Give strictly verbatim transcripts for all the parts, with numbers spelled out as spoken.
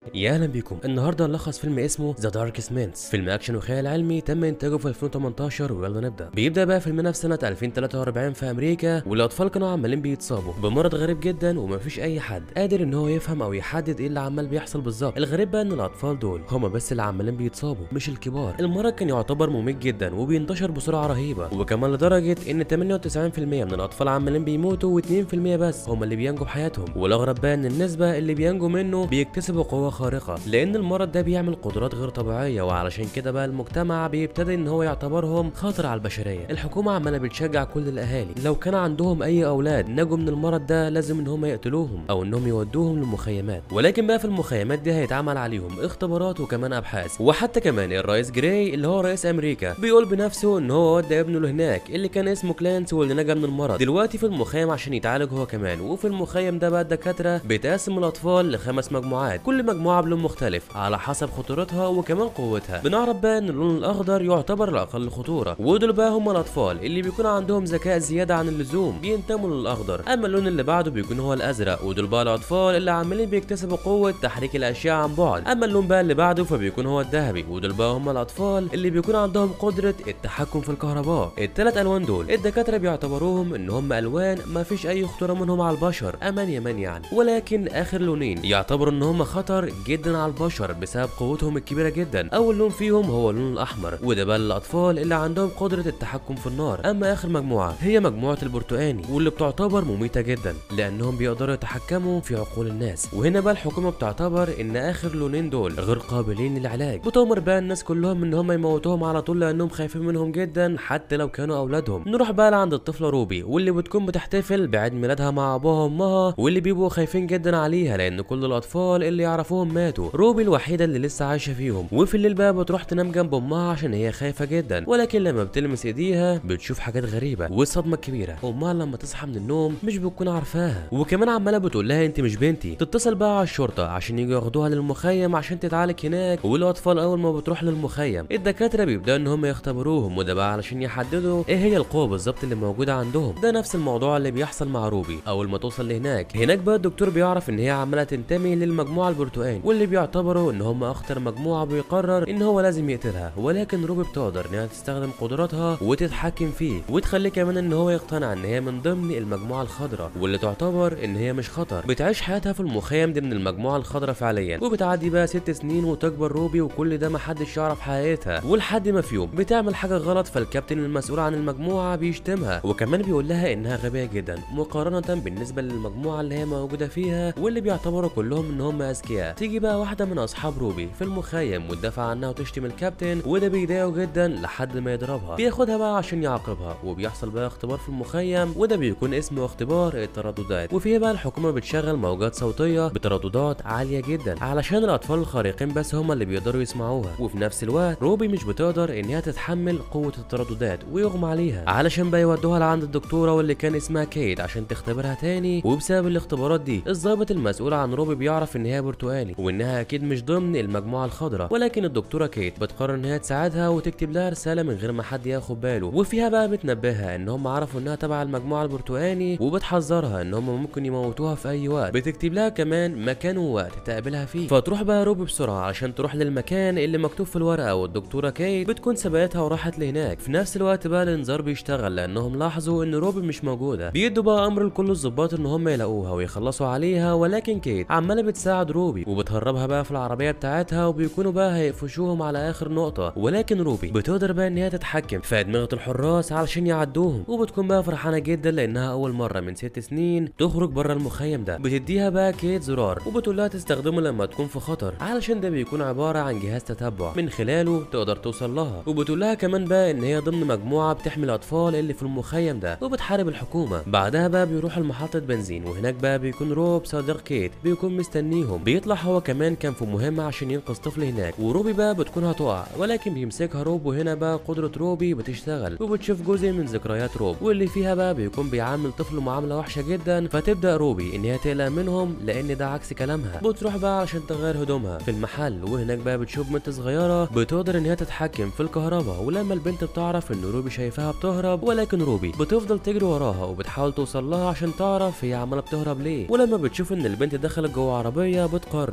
يا اهلا بيكم. النهارده هنلخص فيلم اسمه ذا داركست مينتس، فيلم اكشن وخيال علمي تم انتاجه في ألفين وتمنتاشر. ويلا نبدا. بيبدا بقى فيلمنا في سنه ألفين وتلاتة وأربعين في امريكا، والاطفال كانوا عمالين بيتصابوا بمرض غريب جدا، ومفيش اي حد قادر ان هو يفهم او يحدد ايه اللي عمال بيحصل بالظبط. الغريب بقى ان الاطفال دول هما بس اللي عمالين بيتصابوا مش الكبار. المرض كان يعتبر مميت جدا وبينتشر بسرعه رهيبه، وكمان لدرجه ان تمانية وتسعين في المية من الاطفال عمالين بيموتوا و2% بس هما اللي بينجوا بحياتهم. والاغرب بقى ان النسبه اللي بينجوا منه بيكتسبوا قوه خارقه، لان المرض ده بيعمل قدرات غير طبيعيه، وعلشان كده بقى المجتمع بيبتدي ان هو يعتبرهم خطر على البشريه. الحكومه عماله بتشجع كل الاهالي لو كان عندهم اي اولاد نجوا من المرض ده لازم ان هم يقتلوهم او انهم يودوهم للمخيمات. ولكن بقى في المخيمات دي هيتعمل عليهم اختبارات وكمان ابحاث. وحتى كمان الرئيس جراي اللي هو رئيس امريكا بيقول بنفسه ان هو ودى ابنه لهناك اللي كان اسمه كلانس واللي نجا من المرض دلوقتي في المخيم عشان يتعالج هو كمان. وفي المخيم ده بقى الدكاتره بتقسم الاطفال لخمس مجموعات، كل مجموعه بلون مختلف على حسب خطورتها وكمان قوتها. بنعرف بقى ان اللون الاخضر يعتبر الاقل خطوره، ودول بقى هم الاطفال اللي بيكون عندهم ذكاء زياده عن اللزوم بينتموا للاخضر. اما اللون اللي بعده بيكون هو الازرق، ودول بقى الاطفال اللي عمالين بيكتسبوا قوه تحريك الاشياء عن بعد. اما اللون بقى اللي بعده فبيكون هو الذهبي، ودول بقى هم الاطفال اللي بيكون عندهم قدره التحكم في الكهرباء. الثلاث الوان دول الدكاتره بيعتبروهم ان هم الوان ما فيش اي خطوره منهم على البشر، امان يمان يعني. ولكن اخر لونين يعتبروا ان هم خطر جدا على البشر بسبب قوتهم الكبيره جدا. اول لون فيهم هو اللون الاحمر، وده بقى الاطفال اللي عندهم قدره التحكم في النار. اما اخر مجموعه هي مجموعه البرتقاني، واللي بتعتبر مميته جدا لانهم بيقدروا يتحكموا في عقول الناس. وهنا بقى الحكومه بتعتبر ان اخر لونين دول غير قابلين للعلاج، بتؤمر بقى الناس كلهم ان هم يموتوهم على طول لانهم خايفين منهم جدا حتى لو كانوا اولادهم. نروح بقى لعند الطفله روبي، واللي بتكون بتحتفل بعيد ميلادها مع ابوها وامها، واللي بيبقوا خايفين جدا عليها لان كل الاطفال اللي يعرفوهم ماتوا. روبي الوحيده اللي لسه عايشه فيهم، وفي الليل بقى بتروح تنام جنب امها عشان هي خايفه جدا. ولكن لما بتلمس ايديها بتشوف حاجات غريبه، والصدمه الكبيره امها لما تصحى من النوم مش بتكون عارفاها، وكمان عماله بتقول لها انت مش بنتي. تتصل بقى على الشرطه عشان يجوا ياخدوها للمخيم عشان تتعالج هناك. والاطفال اول ما بتروح للمخيم الدكاتره بيبداوا ان هم يختبروهم، وده بقى علشان يحددوا ايه هي القوه بالظبط اللي موجوده عندهم. ده نفس الموضوع اللي بيحصل مع روبي اول ما توصل لهناك. هناك بقى الدكتور بيعرف ان هي عماله تنتمي للمجموعه البرتقاني، واللي بيعتبروا ان هم اخطر مجموعه. بيقرر ان هو لازم يقتلها، ولكن روبي بتقدر انها تستخدم قدراتها وتتحكم فيه، وتخليه كمان ان هو يقتنع ان هي من ضمن المجموعه الخضراء، واللي تعتبر ان هي مش خطر. بتعيش حياتها في المخيم دي من المجموعه الخضراء فعليا، وبتعدي بقى ست سنين وتكبر روبي، وكل ده محدش يعرف حقيقتها. ولحد ما في يوم بتعمل حاجه غلط، فالكابتن المسؤول عن المجموعه بيشتمها، وكمان بيقول لها انها غبيه جدا مقارنه بالنسبه للمجموعه اللي هي موجوده فيها، واللي بيعتبروا كلهم ان هم اذكياء. تيجي بقى واحده من اصحاب روبي في المخيم وتدافع عنها وتشتم الكابتن، وده بيضايقه جدا لحد ما يضربها. بياخدها بقى عشان يعاقبها، وبيحصل بقى اختبار في المخيم، وده بيكون اسمه اختبار الترددات. وفيه بقى الحكومه بتشغل موجات صوتيه بترددات عاليه جدا علشان الاطفال الخارقين بس هم اللي بيقدروا يسمعوها. وفي نفس الوقت روبي مش بتقدر انها تتحمل قوه الترددات ويغمى عليها، علشان بقى يودوها لعند الدكتوره واللي كان اسمها كيت عشان تختبرها تاني. وبسبب الاختبارات دي الضابط المسؤول عن روبي بيعرف ان هي برتقاني، وانها اكيد مش ضمن المجموعه الخضراء. ولكن الدكتوره كيت بتقرر ان هي تساعدها وتكتب لها رساله من غير ما حد ياخد باله، وفيها بقى بتنبهها ان هم عرفوا انها تبع المجموعه البرتقاني، وبتحذرها ان هم ممكن يموتوها في اي وقت. بتكتب لها كمان مكان ووقت تقابلها فيه، فتروح بقى روبي بسرعه عشان تروح للمكان اللي مكتوب في الورقه، والدكتوره كيت بتكون سبقتها وراحت لهناك. في نفس الوقت بقى الانذار بيشتغل لانهم لاحظوا ان روبي مش موجوده. بيدوا بقى امر لكل الضباط ان هم يلاقوها ويخلصوا عليها، ولكن كيت عماله بتساعد روبي وبتهربها بقى في العربيه بتاعتها، وبيكونوا بقى هيقفشوهم على اخر نقطه. ولكن روبي بتقدر بقى ان هي تتحكم في ادمغه الحراس علشان يعدوهم، وبتكون بقى فرحانه جدا لانها اول مره من ست سنين تخرج بره المخيم ده. بتديها بقى كيت زرار وبتقول لها تستخدمه لما تكون في خطر، علشان ده بيكون عباره عن جهاز تتبع من خلاله تقدر توصل لها. وبتقول لها كمان بقى ان هي ضمن مجموعه بتحمي الاطفال اللي في المخيم ده وبتحارب الحكومه. بعدها بقى بيروحوا لمحطه بنزين، وهناك بقى بيكون روب صديق كيت بيكون مستنيهم. بيطلع هو كمان كان في مهمه عشان ينقذ طفل هناك، وروبي بقى بتكون هتقع ولكن بيمسكها روب. وهنا بقى قدره روبي بتشتغل، وبتشوف جزء من ذكريات روب، واللي فيها بقى بيكون بيعامل طفل معامله وحشه جدا. فتبدا روبي ان هي تقلق منهم لان ده عكس كلامها. بتروح بقى عشان تغير هدومها في المحل، وهناك بقى بتشوف بنت صغيره بتقدر ان هي تتحكم في الكهرباء. ولما البنت بتعرف ان روبي شايفاها بتهرب، ولكن روبي بتفضل تجري وراها وبتحاول توصل لها عشان تعرف هي عماله بتهرب ليه. ولما بتشوف ان البنت دخلت جوه عربيه بتقرر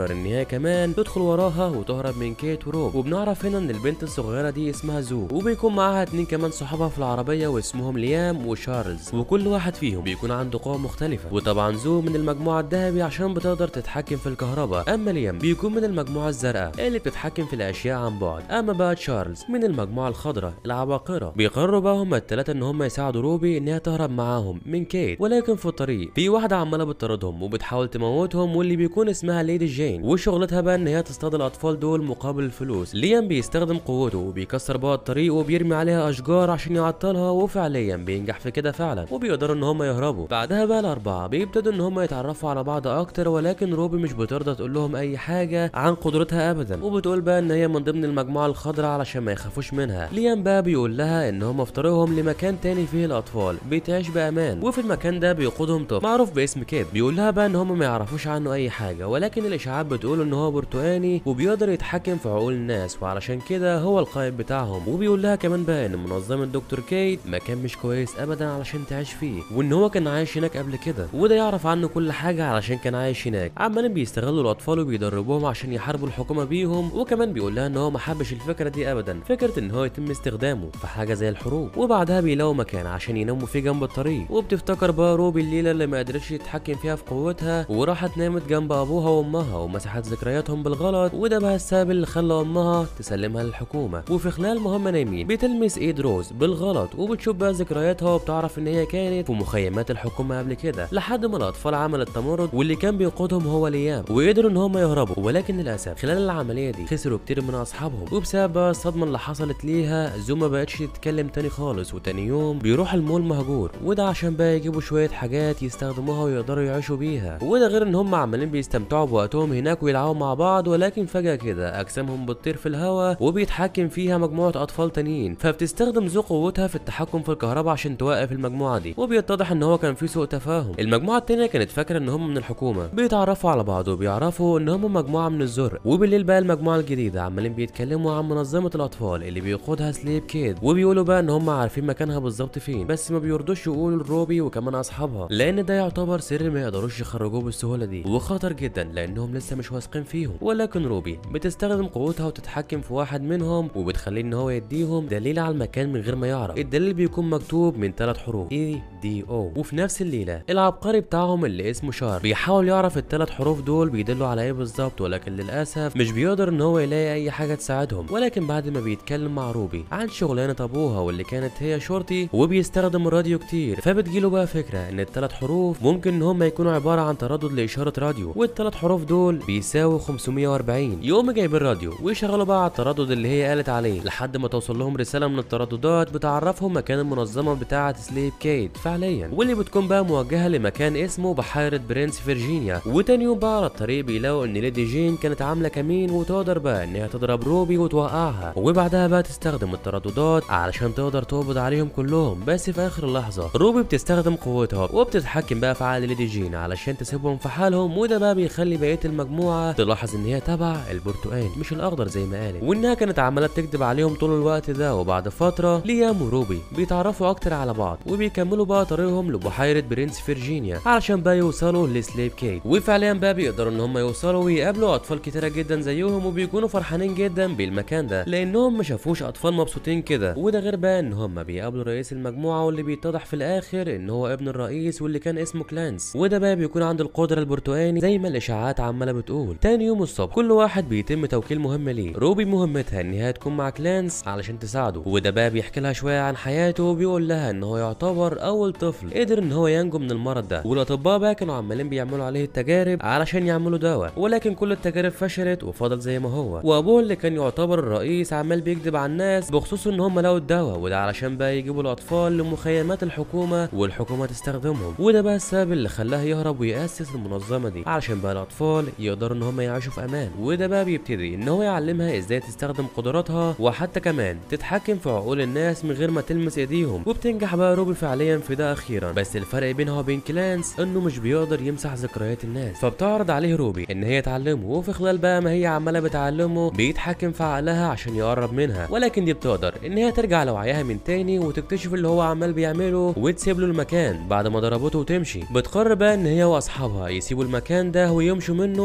بتقرر ان هي كمان تدخل وراها وتهرب من كيت وروب. وبنعرف هنا ان البنت الصغيره دي اسمها زو، وبيكون معاها اتنين كمان صحابها في العربيه واسمهم ليام وشارلز، وكل واحد فيهم بيكون عنده قوه مختلفه. وطبعا زو من المجموعه الذهبي عشان بتقدر تتحكم في الكهرباء، اما ليام بيكون من المجموعه الزرقاء اللي بتتحكم في الاشياء عن بعد، اما بقى تشارلز من المجموعه الخضراء العباقره. بيقرروا بقى هما الثلاثه ان هما يساعدوا روبي انها تهرب معاهم من كيت، ولكن في الطريق في واحده عماله بتطاردهم وبتحاول تموتهم، واللي بيكون اسمها ليدي جين، وشغلتها بقى ان هي تصطاد الاطفال دول مقابل الفلوس. ليام بيستخدم قوته وبيكسر بقى الطريق وبيرمي عليها اشجار عشان يعطلها، وفعليا بينجح في كده فعلا، وبيقدروا ان هم يهربوا. بعدها بقى الاربعه بيبتدوا ان هم يتعرفوا على بعض اكتر، ولكن روبي مش بترضى تقول لهم اي حاجه عن قدرتها ابدا، وبتقول بقى ان هي من ضمن المجموعه الخضراء علشان ما يخافوش منها. ليام بقى بيقول لها ان هم في طريقهم لمكان تاني فيه الاطفال بتعيش بامان، وفي المكان ده بيقودهم طفل معروف باسم كيت. بيقول لها بقى ان هم ما يعرفوش عنه اي حاجه، ولكن الاشاعات بتقول ان هو برتقاني وبيقدر يتحكم في عقول الناس، وعلشان كده هو القائد بتاعهم. وبيقول لها كمان بقى ان منظمه دكتور كيت مكان مش كويس ابدا علشان تعيش فيه، وان هو كان عايش هناك قبل كده، وده يعرف عنه كل حاجه علشان كان عايش هناك. عمالين بيستغلوا الاطفال وبيدربوهم عشان يحاربوا الحكومه بيهم. وكمان بيقول لها ان هو ما حبش الفكره دي ابدا، فكره ان هو يتم استخدامه في حاجه زي الحروب. وبعدها بيلاقوا مكان عشان يناموا فيه جنب الطريق، وبتفتكر بقى روبي الليله اللي ما قدرتش تتحكم فيها في قوتها وراحت نامت جنب ابوها وامها ومسحت ذكرياتهم بالغلط، وده بقى السبب اللي خلى امها تسلمها للحكومه. وفي خلال ما هم نايمين بتلمس ايد روز بالغلط وبتشوف بقى ذكرياتها، وبتعرف ان هي كانت في مخيمات الحكومه قبل كده، لحد ما الاطفال عملت تمرد واللي كان بيقودهم هو ليام، وقدروا ان هم يهربوا. ولكن للاسف خلال العمليه دي خسروا كتير من اصحابهم، وبسبب بقى الصدمه اللي حصلت ليها زو ما بقتش تتكلم تاني خالص. وتاني يوم بيروح المول مهجور، وده عشان بقى يجيبوا شويه حاجات يستخدموها ويقدروا يعيشوا بيها، وده غير ان هم عمالين بيستمتعوا بوقتهم هناك ويلعبوا مع بعض. ولكن فجاه كده اجسامهم بتطير في الهواء وبيتحكم فيها مجموعه اطفال تانيين، فبتستخدم زو قوتها في التحكم في الكهرباء عشان توقف المجموعه دي. وبيتضح ان هو كان في سوء تفاهم، المجموعه التانيه كانت فاكره ان هم من الحكومه، بيتعرفوا على بعض وبيعرفوا ان هم مجموعه من الزرق. وبالليل بقى المجموعه الجديده عمالين بيتكلموا عن منظمه الاطفال اللي بيقودها سليب كيد، وبيقولوا بقى ان هم عارفين مكانها بالظبط فين، بس ما بيرضوش يقولوا لروبي وكمان اصحابها، لان ده يعتبر سر ما يقدروش يخرجوه بالسهوله دي، وخطر جدا لانهم لسه مش واثقين فيهم. ولكن روبي بتستخدم قوتها وتتحكم في واحد منهم، وبتخليه ان هو يديهم دليل على المكان من غير ما يعرف. الدليل بيكون مكتوب من ثلاث حروف اي دي او. وفي نفس الليله العبقري بتاعهم اللي اسمه شار بيحاول يعرف الثلاث حروف دول بيدلوا على ايه بالظبط، ولكن للاسف مش بيقدر ان هو يلاقي اي حاجه تساعدهم. ولكن بعد ما بيتكلم مع روبي عن شغلانه ابوها واللي كانت هي شرطي وبيستخدم الراديو كتير، فبتجيله بقى فكره ان الثلاث حروف ممكن ان هم يكونوا عباره عن تردد لاشاره راديو، والثلاث حروف دول بيساووا خمسمية واربعين. يقوم جايب الراديو ويشغلوا بقى على التردد اللي هي قالت عليه، لحد ما توصل لهم رساله من الترددات بتعرفهم مكان المنظمه بتاعه سليب كيت فعليا، واللي بتكون بقى موجهه لمكان اسمه بحيره برنس فيرجينيا. وتاني يوم بقى على الطريق بيلاقوا ان ليدي جين كانت عامله كمين وتقدر بقى انها تضرب روبي وتوقعها، وبعدها بقى تستخدم الترددات علشان تقدر تقبض عليهم كلهم. بس في اخر لحظه روبي بتستخدم قوتها وبتتحكم بقى في عقل ليدي جين علشان تسيبهم في حالهم، وده بقى بيخلي بقيه المجموعه تلاحظ ان هي تبع البرتقال مش الاخضر زي ما قالت، وانها كانت عماله تكذب عليهم طول الوقت ده. وبعد فتره ليام وروبي بيتعرفوا اكتر على بعض وبيكملوا بقى طريقهم لبحيره برنس فيرجينيا علشان بقى يوصلوا لسليب كيت. وفعليا بقى بيقدروا ان هم يوصلوا ويقابلوا اطفال كتيره جدا زيهم، وبيكونوا فرحانين جدا بالمكان ده لانهم ما شافوش اطفال مبسوطين كده. وده غير بقى ان هم بيقابلوا رئيس المجموعه واللي بيتضح في الاخر ان هو ابن الرئيس واللي كان اسمه كلانس، وده بقى بيكون عند القدره البرتقاني زي ما الاشاعات عماله بتقول. تاني يوم الصبح كل واحد بيتم توكيل مهمه ليه. روبي مهمتها ان هي تكون مع كلانس علشان تساعده، وده بقى بيحكي لها شويه عن حياته وبيقول لها ان هو يعتبر اول طفل قدر ان هو ينجو من المرض ده، والاطباء بقى كانوا عمالين بيعملوا عليه التجارب علشان يعملوا دواء، ولكن كل التجارب فشلت وفضل زي ما هو. وابوه اللي كان يعتبر الرئيس عمال بيكذب على الناس بخصوص ان هم لقوا الدواء، وده علشان بقى يجيبوا الاطفال لمخيمات الحكومه والحكومه تستخدمهم، وده بقى السبب اللي خلاه يهرب ويأسس المنظمه دي علشان بقى الاطفال يقدروا ان هم يعيشوا في امان. وده بقى بيبتدي ان هو يعلمها ازاي تستخدم قدراتها وحتى كمان تتحكم في عقول الناس من غير ما تلمس ايديهم، وبتنجح بقى روبي فعليا في ده اخيرا. بس الفرق بينها وبين كلانس انه مش بيقدر يمسح ذكريات الناس، فبتعرض عليه روبي ان هي تعلمه، وفي خلال بقى ما هي عماله بتعلمه بيتحكم في عقلها عشان يقرب منها، ولكن دي بتقدر ان هي ترجع لوعيها من تاني وتكتشف اللي هو عمال بيعمله وتسيب له المكان بعد ما ضربته وتمشي. بتقرر بقى ان هي واصحابها يسيبوا المكان ده ويمشوا منه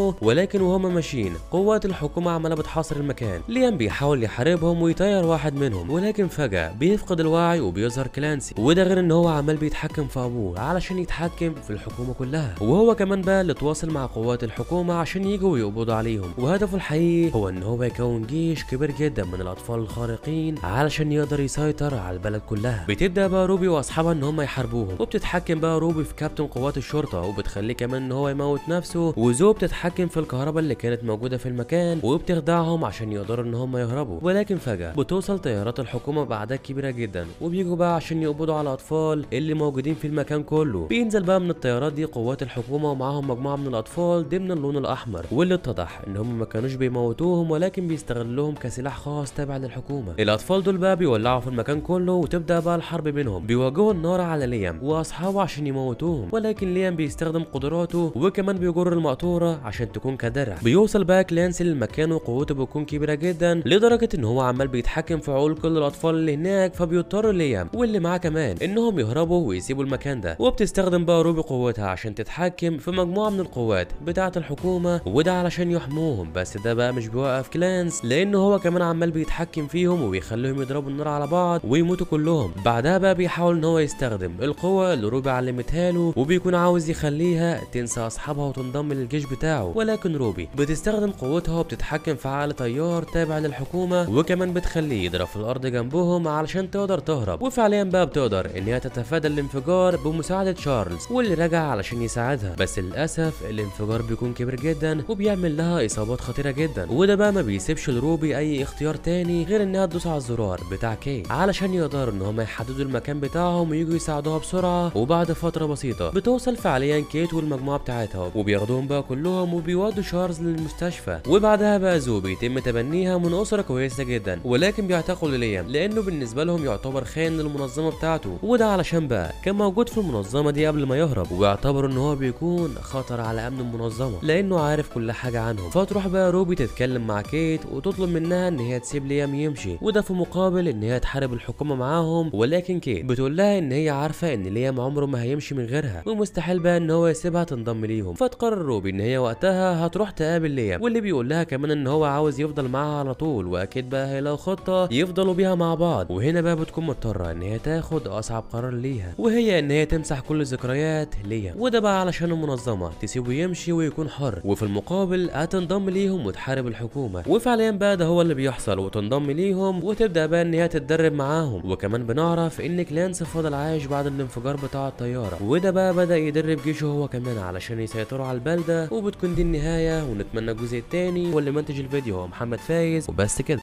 منه، ولكن وهم ماشيين قوات الحكومه عماله بتحاصر المكان. ليام بيحاول يحاربهم ويطير واحد منهم، ولكن فجاه بيفقد الوعي وبيظهر كلانسي، وده غير ان هو عمال بيتحكم في ابوه علشان يتحكم في الحكومه كلها، وهو كمان بقى اللي تواصل مع قوات الحكومه عشان يجوا ويقبضوا عليهم. وهدفه الحقيقي هو ان هو يكون جيش كبير جدا من الاطفال الخارقين علشان يقدر يسيطر على البلد كلها. بتبدا بقى روبي واصحابها ان هم يحاربوهم، وبتتحكم بقى روبي في كابتن قوات الشرطه وبتخليه كمان ان هو يموت نفسه، وزو بتتحكم في الكهرباء اللي كانت موجوده في المكان وبتخدعهم عشان يقدروا ان هم يهربوا. ولكن فجاه بتوصل طيارات الحكومه باعداد كبيره جدا وبيجوا بقى عشان يقبضوا على الاطفال اللي موجودين في المكان كله. بينزل بقى من الطيارات دي قوات الحكومه ومعاهم مجموعه من الاطفال ضمن اللون الاحمر، واللي اتضح ان هم ما كانوش بيموتوهم ولكن بيستغلوهم كسلاح خاص تابع للحكومه. الاطفال دول بقى بيولعوا في المكان كله وتبدا بقى الحرب بينهم. بيوجهوا النار على ليام واصحابه عشان يموتوهم، ولكن ليام بيستخدم قدراته وكمان بيجر المقطوره عشان تكون كدرع. بيوصل بقى كلانسي للمكان وقوته بتكون كبيره جدا لدرجه ان هو عمال بيتحكم في عقول كل الاطفال اللي هناك، فبيضطر ليام واللي معاه كمان انهم يهربوا ويسيبوا المكان ده. وبتستخدم بقى روبي قوتها عشان تتحكم في مجموعه من القوات بتاعه الحكومه، وده علشان يحموهم. بس ده بقى مش بيوقف كلانس، لانه هو كمان عمال بيتحكم فيهم وبيخليهم يضربوا النار على بعض ويموتوا كلهم. بعدها بقى بيحاول ان هو يستخدم القوه اللي روبي علمتها له، وبيكون عاوز يخليها تنسى اصحابها وتنضم للجيش بتاعه. ولكن روبي بتستخدم قوتها وبتتحكم في عقل طيار تابع للحكومه، وكمان بتخليه يضرب في الارض جنبهم علشان تقدر تهرب. وفعليا بقى بتقدر ان هي تتفادى الانفجار بمساعده تشارلز واللي رجع علشان يساعدها. بس للاسف الانفجار بيكون كبير جدا وبيعمل لها اصابات خطيره جدا، وده بقى ما بيسيبش لروبي اي اختيار تاني غير انها تدوس على الزرار بتاع كي علشان يقدروا ان هم يحددوا المكان بتاعهم ويجوا يساعدوها بسرعه. وبعد فتره بسيطه بتوصل فعليا كيت والمجموعه بتاعتها وبياخدوهم بقى كلهم وبيودوا شارلز للمستشفى. وبعدها بقى زو بيتم تبنيها من اسره كويسه جدا، ولكن بيعتقلوا ليام لانه بالنسبه لهم يعتبر خاين للمنظمه بتاعته، وده علشان بقى كان موجود في المنظمه دي قبل ما يهرب، وبيعتبروا ان هو بيكون خطر على امن المنظمه لانه عارف كل حاجه عنهم. فتروح بقى روبي تتكلم مع كيت وتطلب منها ان هي تسيب ليام يمشي، وده في مقابل ان هي تحارب الحكومه معاهم. ولكن كيت بتقول لها ان هي عارفه ان ليام عمره ما هيمشي من غيرها ومستحيل بقى ان هو يسيبها تنضم ليهم. فتقرر روبي ان هي وقتها هتروح تقابل ليام، واللي بيقول لها كمان ان هو عاوز يفضل معاها على طول، واكيد بقى هيلاقوا خطه يفضلوا بيها مع بعض. وهنا بقى بتكون مضطره ان هي تاخد اصعب قرار ليها، وهي ان هي تمسح كل ذكريات ليام، وده بقى علشان المنظمه تسيبه يمشي ويكون حر، وفي المقابل هتنضم ليهم وتحارب الحكومه. وفعليا بقى ده هو اللي بيحصل، وتنضم ليهم وتبدا بقى ان هي تتدرب معاهم. وكمان بنعرف ان كلانس فضل عايش بعد الانفجار بتاع الطياره، وده بقى بدا يدرب جيشه هو كمان علشان يسيطروا على البلده. وبتكون دي النهايه، ونتمنى الجزء الثاني. واللي منتج الفيديو هو محمد فايز، وبس كده.